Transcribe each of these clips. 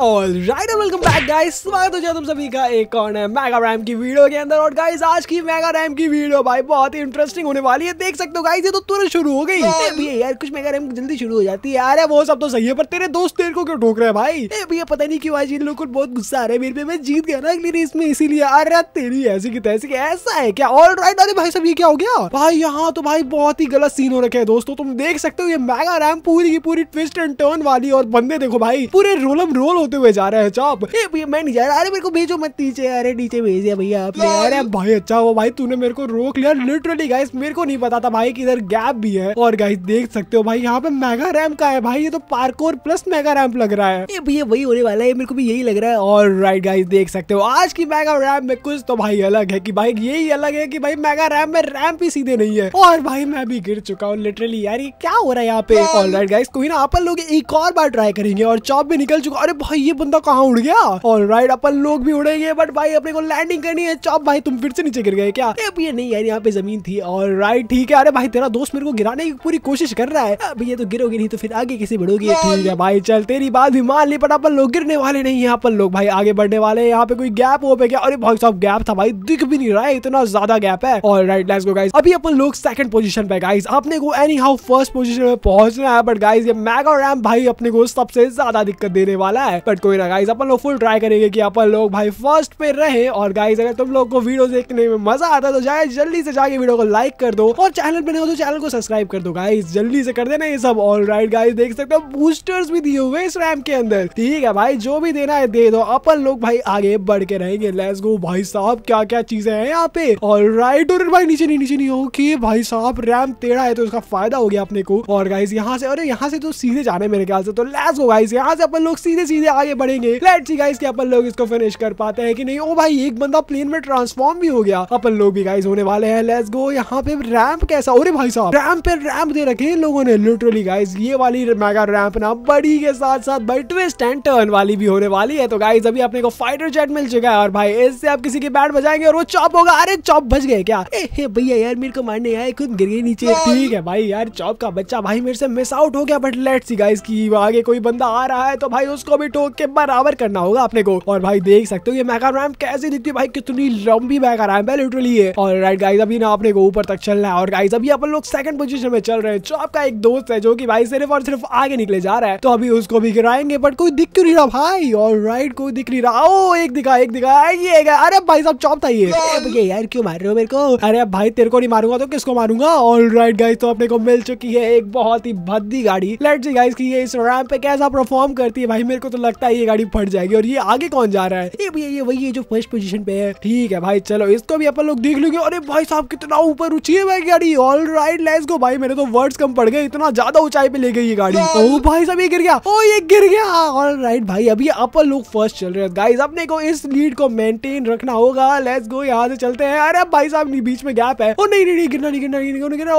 Alright welcome back guys, स्वागत है तुम सभी का एक और मेगा रैम की वीडियो के अंदर। और गाइस आज की मेगा रैम की वीडियो भाई बहुत ही इंटरेस्टिंग होने वाली है। देख सकते हो गाइस ये तो तुरंत शुरू हो गई। भैया यार कुछ मेगा रैम जल्दी शुरू हो जाती है यार, वो सब तो सही है पर तेरे दोस्त तेरे को क्यों ठोक रहे हैं भाई? भैया पता नहीं क्यों आज इन लोगों को बहुत गुस्सा आ रहा है मेरे पे। मैं जीत गया ना अगली रेस में इसीलिए। अरे तेरी ऐसी की तैसी ऐसा है क्या? ऑलराइट अरे भाई सब ये क्या हो गया भाई? यहाँ तो भाई बहुत ही गलत सीन हो रखे है दोस्तों। तुम देख सकते हो ये मेगा रैम पूरी की पूरी ट्विस्ट एंड टर्न वाली, और बंदे देखो भाई पूरे रोलम रोल होते हुए जा रहे हैं। भैया मैं नहीं जा रहा, अरे मेरे को भेजो मत नीचे। अरे नीचे भेज दिया भैया आपने। अरे भाई अच्छा वो भाई तूने मेरे को रोक लिया लिटरली गाइस। मेरे को नहीं पता था भाई कि इधर गैप भी है। और गाइस देख सकते हो भाई यहाँ पे मेगा रैम का है भाई। ये तो पार्कोर प्लस मेगा रैम लग रहा है। ये भैया वही होने वाला है, मेरे को भी यही लग रहा है। और राइट गाइस देख सकते हो आज की मेगा रैम में कुछ तो भाई अलग है कि भाई यही अलग है कि भाई मेगा रैम में रैम भी सीधे नहीं है। और भाई मैं भी गिर चुका हूँ लिटरली यार, ये क्या हो रहा है यहाँ पे? ऑलराइट गाइस कोई ना अपन लोग एक और बार ट्राई करेंगे। और चॉप भी निकल चुका। अरे भाई ये बंदा कहाँ उड़ गया? ऑलराइट अपन लोग भी उड़ेंगे बट भाई अपने को लैंडिंग करनी है। चॉप भाई तुम फिर से नीचे गिर गए क्या? भैया नहीं यार यहाँ पे जमीन थी। ऑलराइट ठीक है। अरे भाई तेरा दोस्त मेरे को गिराने की पूरी कोशिश कर रहा है। भैया तो गिरोगे नहीं तो फिर आगे कैसे बढ़ोगे? ठीक है भाई चल तेरी बात भी मान ली, बट अपन लोग गिरने वाले नहीं है। अपन लोग भाई आगे बढ़ने वाले हैं। यहाँ पे कोई गैप हो पे क्या? अरे भाई साहब गैप था भाई, दिख भी नहीं रहा है, इतना ज्यादा गैप है। Alright let's go guys. अभी अपन लोग सेकंड पोजीशन पे गाइस। अपने को एनी हाउ फर्स्ट पोजीशन में पहुंचना है, बट गाइस ये मेगा रैम भाई अपने को सबसे ज्यादा दिक्कत देने वाला है। बट कोई ना गाइस अपन लोग फुल ट्राई करेंगे कि अपन लोग भाई फर्स्ट पे रहे। और गाइस अगर तुम लोग को वीडियो देखने में मजा आता है तो जाए जल्दी से जाके वीडियो को लाइक कर दो, और चैनल पे नहीं हो तो चैनल को सब्सक्राइब कर दो गाइस, जल्दी से कर देना ये सब। ऑलराइट गाइस देख सकते हो बूस्टर्स भी दिए हुए इस रैम के अंदर। ठीक है भाई जो भी देना है दे दो, अपन लोग भाई आगे बढ़ के रहेंगे। लेट्स गो भाई साहब क्या क्या चीजें हैं यहाँ पे। ऑलराइट और भाई नीचे नहीं ओके भाई साहब रैम टेढ़ा है तो उसका फायदा हो गया अपने को। और गाइस यहाँ से, अरे यहाँ से तो सीधे जाना है मेरे ख्याल से, तो लेट्स गो गाइस यहाँ से अपन लोग सीधे सीधे आगे बढ़ेंगे। लेट्स सी गाइस कि अपन लोग इसको फिनिश कर पाते हैं कि नहीं। ओ भाई एक बंदा प्लेन में ट्रांसफॉर्म भी हो गया। अपन लोग भी गाइस होने वाले हैं। Let's go. यहाँ पे रैंप कैसा? अरे भाई साहब रैंप पे रैंप दे रखे हैं लोगों ने लिटरली गाइस। ये वाली मेगा रैंप ना बड़ी के साथ साथ भाई ट्विस्ट एंड टर्न वाली भी होने वाली है। तो गाइस अभी अपने को फाइटर जेट मिल चुका है, और भाई इससे आप किसी की बैंड बजाएंगे और वो चॉप होगा। अरे चॉप बच गए क्या? भैया यार मेरे को मारने आए, खुद गिर गए नीचे। ठीक है भाई यार चॉप का बच्चा भाई मेरे से मिस आउट हो गया। बट लेट्स सी गाइस की आगे कोई बंदा आ रहा है तो भाई उसको भी ठोक के बराबर करना होगा अपने को। और भाई देख सकते हो ये मेगा रैम कैसे दिखती है भाई, कितनी लंबी मेगा रैम है लिटरली है। और राइट गाइस अभी ना अपने को ऊपर तक चलना है। और गाइस अभी अपन लोग सेकंड पोजीशन में चल रहे हैं। चॉप का एक दोस्त है जो कि भाई सिर्फ और सिर्फ आगे निकले जा रहा है, तो अभी उसको भी गिराएंगे। बट कोई दिख क्यों नहीं रहा भाई? ऑलराइट कोई दिख नहीं रहा। ओ एक दिखा ये गया। अरे भाई साहब चॉप था ये। भैया यार क्यों मार रहे हो मेरे को? अरे भाई तेरे को नहीं मारूंगा तो किसको मारूंगा? ऑलराइट गाइस तो अपने को मिल चुकी है एक बहुत ही भद्दी गाड़ी। लेट्स सी गाइस कि ये इस रैम पे कैसा परफॉर्म करती है भाई। मेरे को तो लगता है ये गाड़ी फट जाएगी। और ये आगे कौन जा रहा है? भैया ये वही है जो फर्स्ट पोजीशन पे है। ठीक है भाई चलो इसको भी अपन लोग देख लेंगे। अरे भाई साहब कितना ऊपर ऊंची है भाई गाड़ी। ऑलराइट लेट्स गो भाई, मेरे तो वर्ड्स कम पड़ गए, इतना ज्यादा ऊंचाई पे ले गई ये गाड़ी। ओ भाई साहब ये गिर गया। ओ ये गिर गया। ऑलराइट भाई अभी अपन लोग फर्स्ट चल रहे हैं गाइस। अपने को इस लीड को मेंटेन रखना होगा। लेट्स गो यहाँ से चलते हैं। अरे भाई साहब बीच में गैप है। ओ नहीं गिरना।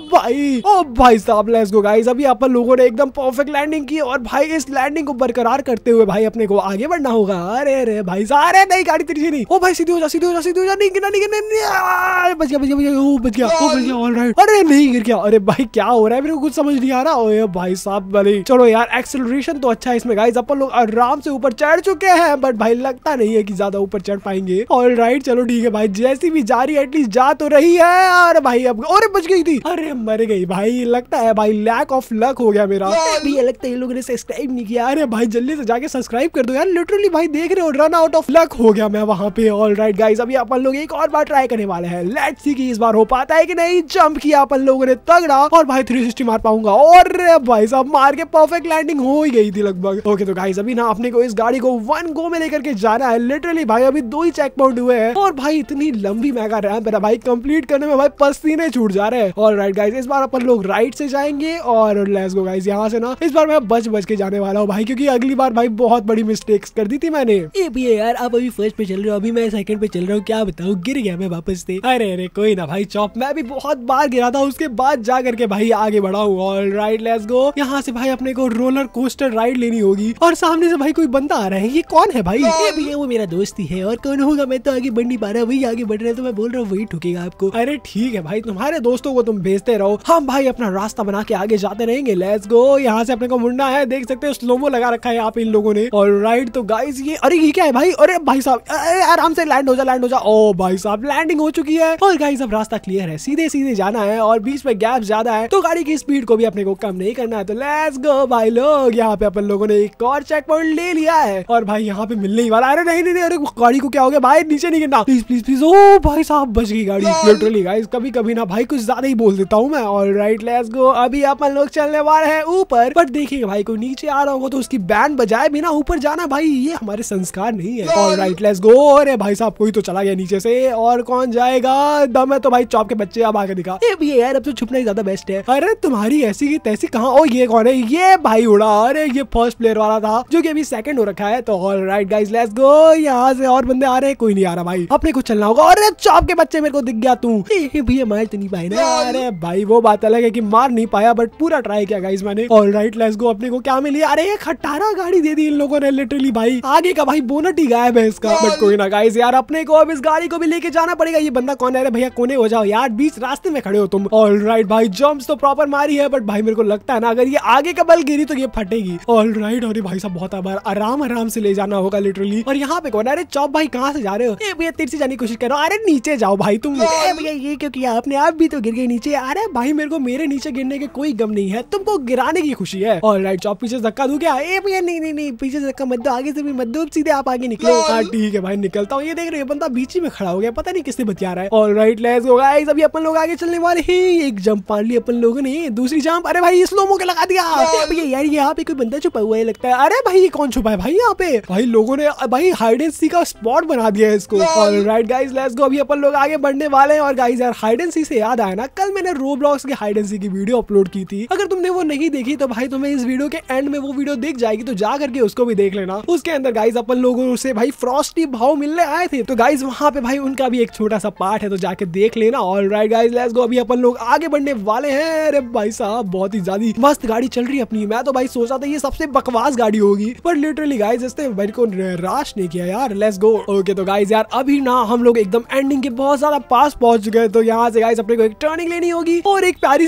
ओ भाई साहब लेट्स गो गाइस। अभी अपन लोगों ने एकदम परफेक्ट लैंडिंग की, और भाई इस लैंडिंग को बरकरार करते हुए भाई अपने को आगे बढ़ना होगा। अरे भाई साहब अरे नहीं गाड़ी तेरी नहीं। ओ भाई सीधे हो जा नहीं गिरना। बच गया। ऑलराइट अरे नहीं गिर गया। अरे भाई क्या हो रहा है मेरे को कुछ समझ नहीं आ रहा। ओए भाई साहब भले चलो यार एक्सेलरेशन तो अच्छा है इसमें गाइस। अपन लोग आराम से ऊपर चढ़ चुके हैं, बट भाई लगता नहीं है कि ज्यादा ऊपर चढ़ पाएंगे। ऑलराइट चलो ठीक है भाई, जैसी भी जा रही है एटलीस्ट जा तो रही है। अरे भाई अब अरे बच गई थी। अरे मर गई भाई। लगता है भाई लैक ऑफ लक हो गया मेरा। भैया लगता है ये लोगों ने सब्सक्राइब नहीं किया। अरे भाई जल्दी से जाके सब्सक्राइब कर दो यार, लिटरली भाई देख रहे हो रन आउट ऑफ लक हो गया मैं वहां पे। ऑलराइट गाइस अभी अपन लोग एक और बार ट्राई करने वाले हैं। लेट्स सी कि इस बार हो पाता है कि नहीं। जंप किया अपन लोगों ने तगड़ा, और भाई 360 मार पाऊंगा। और भाई साहब मार के परफेक्ट लैंडिंग हो ही गई थी लगभग। ओके तो गाइस अभी ना अपने को इस गाड़ी को 1 गो में लेकर के जाना है लिटरली भाई। अभी 2 ही चेक पॉइंट हुए हैं, और भाई इतनी लंबी मेगा रैंप है भाई कंप्लीट करने में भाई पसीने छूट जा रहे हैं। ऑलराइट गाइस इस बार अपन लोग राइट से जाएंगे। और लेट्स गो गाइस यहाँ से ना इस बार मैं बच के जाने वाला हूँ भाई, क्योंकि अगली बार भाई बहुत बड़ी मिस्टेक्स कर दी थी मैंने। ये भी है यार, आप अभी फर्स्ट पे चल रहे हो, अभी मैं सेकंड पे चल रहा हूँ, क्या बताऊँ गिर गया मैं वापस से। अरे कोई ना भाई चॉप, मैं भी बहुत बार गिरा था, उसके बाद जा करके भाई आगे बढ़ा हूँ। Alright let's go. यहाँ से भाई अपने को रोलर कोस्टर राइड लेनी होगी, और सामने से भाई कोई बंदा आ रहा है। ये कौन है भाई? ये भैया वो मेरा दोस्त ही है, और कौन होगा? मैं तो आगे बढ़ नहीं पा रहा, वही आगे बढ़ रहा है, तो मैं बोल रहा हूँ वही ठुकेगा आपको। अरे ठीक है भाई, तुम्हारे दोस्तों को तुम भेजते रहो, हम भाई अपना रास्ता बना के आगे जाते रहेंगे। Let's go. यहाँ से अपने को मुड़ना है, देख सकते हो स्लोमो लगा रखा है यहाँ पे इन इन लोगों ने। ऑलराइट तो गाइस ये, अरे ये क्या है भाई, अरे भाई साहब आराम से लैंड हो जा। ओ भाई साहब लैंडिंग हो चुकी है। और गाइस अब रास्ता क्लियर है, सीधे सीधे जाना है और बीच में गैप ज्यादा है तो गाड़ी की स्पीड को भी अपने को कम नहीं करना है। तो लेट्स गो भाई लोग, यहाँ पे अपन लोगों ने एक और चेक पॉइंट ले लिया है और भाई यहाँ पे मिलने ही वाला। अरे नहीं, अरे गाड़ी को क्या हो गया भाई, नीचे नहीं गिरना प्लीज। ओ भाई साहब बच गई गाड़ी। लिटरली गाइस कभी ना भाई कुछ ज्यादा ही बोल देता हूँ मैं। ऑलराइट लेट्स गो, अभी अपन लोग चलने वाले हैं ऊपर। बट देखिए भाई कोई नीचे आ रहा होगा तो उसकी बैंड बजाए बिना ऊपर जाना भाई, ये हमारे संस्कार नहीं है। Alright let's go. अरे भाई साहब कोई तो चला गया नीचे से, और कौन जाएगा? दम है तो भाई चॉप के बच्चे अब आके दिखा। भी यार अब तो छुपना ही ज्यादा बेस्ट है। अरे तुम्हारी ऐसी की तैसी कहाँ? ओ ये कौन है? ये भाई उड़ा। अरे ये फर्स्ट प्लेयर वाला था जो कि अभी सेकंड हो रखा है। तो ऑलराइट गाइस लेट्स गो, यहाँ से और बंदे आ रहे हैं, कोई नहीं आ रहा भाई, अपने को चलना होगा। अरे चॉप के बच्चे मेरे को दिख गया तू, भैया मार तो नहीं पाए ना। अरे भाई वो बात अलग है कि मार नहीं पाया बट पूरा ट्राई किया गाइस मैंने। ऑलराइट लेट्स गो, अपने को क्या मिली? अरे एक खटारा गाड़ी दे दी इन लोगों ने लिटरली भाई, आगे का भाई बोनट ही गायब है इसका। बट कोई ना गाइस यार, अपने को अब इस गाड़ी को भी लेके जाना पड़ेगा। ये बंदा कौन है? अरे भैया कोने हो जाओ यार, बीच रास्ते में खड़े हो तुम। ऑलराइट भाई जंप्स तो प्रॉपर मारी है बट भाई मेरे को लगता है ना अगर ये आगे का बल गिरी तो ये फटेगी। ऑलराइट अरे भाई साहब बहुत आराम से ले जाना होगा लिटरली। और यहाँ पे कौन है? अरे चॉप भाई कहाँ से जा रहे हो? भैया तेरे से जाने की कोशिश कर रहा हूँ। अरे नीचे जाओ भाई तुम। भैया ये क्यों किया आपने? आप भी तो गिर गए नीचे। अरे भाई मेरे को मेरे नीचे गिरने के कोई गम नहीं है, तुमको गिराने की खुशी है। ऑलराइट चॉप पीछे धक्का दूं क्या? भैया नहीं पीछे धक्का मत दो, आगे से भी मत दो, सीधे आप आगे निकलो। हाँ ठीक है भाई निकलता हूँ। ये देख रहे हो बंदा बीच में खड़ा हो गया, पता नहीं किससे बतिया रहा है। ऑलराइट लेट्स गो गाइस, अभी अपन लोग आगे चलने वाले हैं। एक जंप मार ली अपन लोगों ने, दूसरी जंप। अरे भाई स्लो मो के लगा दिया। भैया यार यहाँ पे कोई बंदा छुपा हुआ है लगता है। अरे भाई ये कौन छुपा है भाई यहाँ पे? भाई लोगों ने भाई हाइड एंड सीक का स्पॉट बना दिया है इसको। ऑलराइट गाइस लेट्स गो, अभी अपन लोग आगे बढ़ने वाले हैं। और गाइस यार हाइड एंड सीक से याद आया ना, कल मैंने रोब्लॉक्स के हाइड एंड सीक की वीडियो अपलोड की थी। अगर तुमने वो नहीं देखी तो भाई तुम्हें इस वीडियो के एंड में वो वीडियो दिख जाएगी, तो जा करके उसको भी देख लेना। उसके अंदर गाइस अपन लोगों से भाई फ्रॉस्टी भाव मिलने आए थे, तो गाइस वहाँ पे भाई उनका भी एक छोटा सा पार्ट है, तो जाके देख लेना। ऑलराइट गाइस लेट्स गो, अभी अपन लोग आगे बढ़ने वाले हैं। अरे भाई साहब बहुत ही ज्यादा मस्त गाड़ी चल रही है अपनी। मैं तो भाई सोचा था ये सबसे बकवास गाड़ी होगी, पर लिटरली गाइस इसने मेरे को राश नहीं किया यार। Let's go. ओके तो गाइस यार अभी ना हम लोग एकदम एंडिंग के बहुत ज्यादा पास पहुंच चुके हैं, तो यहाँ से गाइस अपने को एक टर्निंग लेनी होगी और एक प्यारी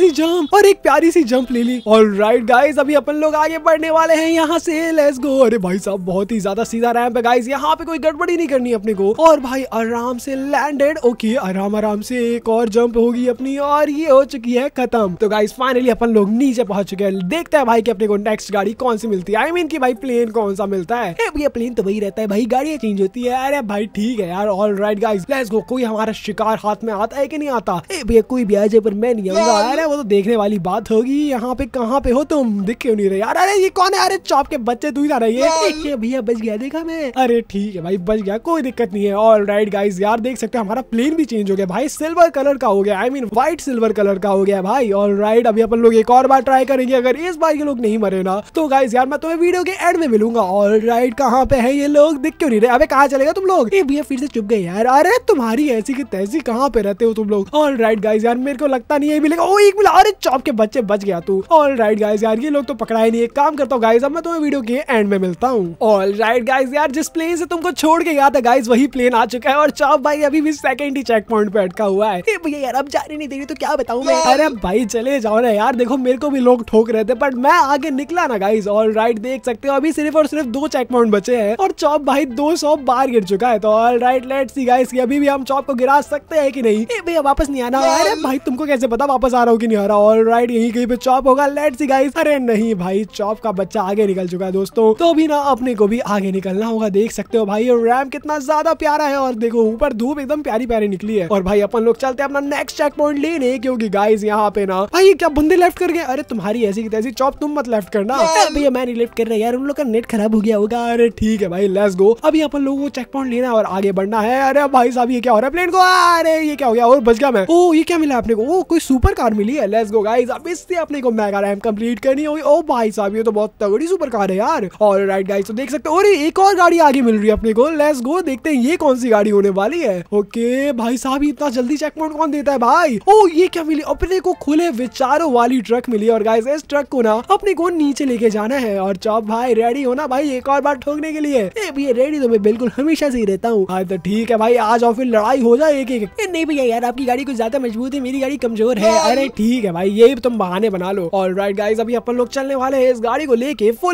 सी जंप ले ली। ऑलराइट गाइस अभी अपन लोग आगे बढ़ने वाले हैं यहाँ से। Let's go. अरे भाई साहब बहुत ही ज्यादा सीधा रैंप है गाइस, यहाँ पे कोई गड़बड़ी नहीं करनी अपने को। और भाई आराम से लैंडेड। ओके आराम से एक और जंप होगी अपनी और ये हो चुकी है खत्म। तो गाइस फाइनली अपन लोग नीचे पहुंच चुके हैं। देखते हैं भाई कि अपने को नेक्स्ट गाड़ी कौन सी मिलती है। आई मीन कि भाई प्लेन कौन सा मिलता है। भैया प्लेन तो वही रहता है भाई, गाड़ियां चेंज होती है। अरे भाई ठीक है यार। Alright guys let's go. कोई हमारा शिकार हाथ में आता है कि नहीं आता? भैया कोई भी आ जाए पर मैं नहीं आऊंगा। अरे वो तो देखने वाली बात होगी। यहाँ पे कहाँ पे हो तुम? दिख क्यों नहीं रहे यार? अरे ये कौन है? अरे चॉप के बच्चे तू ही ना रही है। भैया बच गया, देखा मैं। अरे ठीक है भाई बच गया, कोई दिक्कत नहीं है। ऑलराइट गाइस यार देख सकते हो हमारा प्लेन भी चेंज हो गया भाई, सिल्वर कलर का हो गया। I mean white silver colour का हो गया भाई। ऑलराइट अभी अपन लोग एक और बार ट्राई करेंगे, अगर इस बार ये लोग नहीं मरे ना तो गाइस यार मैं तुम्हें वीडियो के एंड में मिलूंगा। ऑलराइट कहाँ पे है ये लोग? दिख क्यों नहीं रहे? अबे कहाँ चले गए तुम लोग? भैया फिर से चुप गए यार। अरे तुम्हारी ऐसी की तैसी कहाँ पे रहते हो तुम लोग? ऑलराइट गाइस यार मेरे को लगता नहीं है मिलेगा। ओ एक मिला। अरे चॉप के बच्चे बच गया तू। ऑलराइट गाइस यार ये लोग तो पकड़ा ही नहीं। एक काम करता हूँ गाइस, अब मैं तुम्हें वीडियो के एंड में मिलता हूँ। ऑलराइट गाइस यार जिस प्लेन से तुमको छोड़ के गया था गाइस वही प्लेन आ चुका है और चॉप भाई अभी भी सेकंड ही चेक पॉइंट पे अटका हुआ है। भैया यार अब जाने नहीं दे रही तो क्या बताऊं मैं? अरे भाई चले जाओ ना यार, देखो मेरे को भी लोग ठोक रहे थे बट मैं आगे निकला ना गाइस। ऑलराइट देख सकते हो अभी सिर्फ और सिर्फ 2 चेक पॉइंट बचे हैं और चॉप भाई 200 बार गिर चुका है। तो ऑलराइट लेट्स सी गाइस कि अभी भी हम चॉप को गिरा सकते हैं कि नहीं। भैया वापस नहीं आना। अरे भाई तुमको कैसे पता वापस आ रहा हो कि नहीं आ रहा? ऑलराइट यहीं कहीं पे चॉप होगा। Let's see guys. अरे नहीं भाई चॉप का बच्चा आगे निकल चुका है दोस्तों, तो अभी ना अपने को भी आगे निकलना होगा। देख सकते हो भाई और रैम कितना ज्यादा प्यारा है और देखो ऊपर धूप एकदम प्यारी प्यारी निकली है। और भाई अपन लोग चलते हैं अपना नेक्स्ट चेक पॉइंट लेने, क्योंकि गाइस यहाँ पे ना भाई क्या बंदे लेफ्ट कर गए। अरे तुम्हारी ऐसी की तैसी चॉप, तुम मत लेफ्ट करना। भैया मैं नहीं लेफ्ट कर रहा यार, उन लोग का नेट खराब हो गया होगा। अरे ठीक है भाई लेट्स गो। अभी अपन लोगों को चेक पॉइंट लेना है और आगे बढ़ना है। अरे भाई साहब ये क्या हो रहा है प्लेन को? अरे ये क्या हो गया? और बच गया मैं। ओ ये क्या मिला अपने को? ओ कोई सुपर कार मिली है। लेट्स गो गाइस, अब इससे अपने को मेगा रैम कंप्लीट करनी होगी। ओ भाई साहब ये तो बहुत तगड़ी सुपर कार है यार। ऑलराइट गाइस तो देख सकते हो। और एक और गाड़ी आगे मिल रही है अपने को। लेट्स गो देखते हैं ये कौन सी गाड़ी होने वाली है। ओके भाई साहब इतना जल्दी चेक पॉइंट कौन देता है भाई? ओ ये क्या मिली? अपने को खुले विचारों वाली ट्रक मिली और गाइस इस ट्रक को ना अपने को नीचे लेके जाना है। और चॉप भाई रेडी हो ना भाई एक और बार ठोकने के लिए? भैया रेडी तो मैं बिल्कुल हमेशा से ही रहता हूँ। हाँ तो ठीक है भाई आज और फिर लड़ाई हो जाए एक एक। नहीं भैया यार आपकी गाड़ी कुछ ज्यादा मजबूत है, मेरी गाड़ी कमजोर है। अरे ठीक है भाई ये तुम बहाने बना लो। ऑलराइट गाइस अभी अपन लोग चलने वाले हैं इस गाड़ी को लेके फुल स्पीड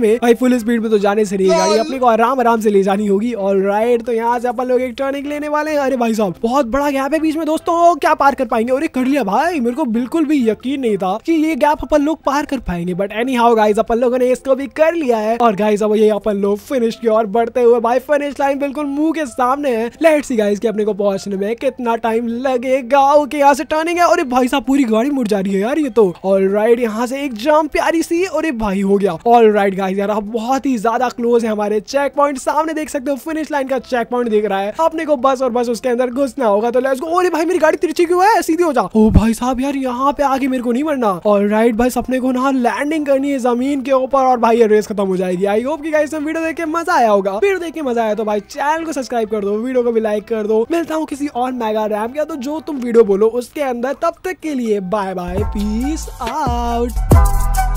में भाई फुल स्पीड में तो जाने से नहीं गाड़ी अपने को आराम आराम से ले जानी होगी। ऑलराइट, तो यहाँ से अपन लोग एक टर्निंग लेने वाले हैं। अरे भाई साहब बहुत बड़ा गैप है बीच में दोस्तों, क्या पार कर पाएंगे? और कर लिया भाई, मेरे को बिल्कुल भी यकीन नहीं था कि ये गैप अपन लोग पार कर पाएंगे, बट एनी हाउ गाइस अपन लोगों ने इसको भी कर लिया है। और गाइस अब ये अपन लोग फिनिश की ओर बढ़ते हुए भाई फिनिश लाइन बिल्कुल मुंह के सामने है। लेट्स सी गाइस कि अपने को पहुंचने में कितना टाइम लगेगा। ओके यहाँ से टर्निंग है। अरे भाई साहब पूरी गाड़ी मुड़ जा रही है यार ये तो। ऑलराइट, यहाँ से एक जंप प्यारी सी, अरे भाई हो गया। ऑलराइट गाइस यार अब बहुत ही ज्यादा क्लोज है हमारे चेक पॉइंट, सामने देख सकते हो फिनिश लाइन का चेक पॉइंट दिख रहा है। अपने को बस और बस उसके अंदर घुसना होगा, तो लेट्स गो। अरे भाई मेरी गाड़ी तिरछी क्यों है, सीधी हो जा। ओ भाई साहब यार यहाँ पे आगे मेरे को नहीं मरना। ऑलराइट भाई अपने को ना लैंडिंग करनी है जमीन के ऊपर और भाई ये रेस खत्म हो जाएगी। आई होप कि गाइस वीडियो देख के मजा आया होगा। वीडियो देख के मजा आया तो भाई चैनल को सब्सक्राइब कर दो, वीडियो को भी लाइक कर दो। मिलता हूँ किसी और मेगा रैम या तो जो तुम वीडियो बोलो उसके अंदर। तब तक के लिए बाय बाय, पीस आउट।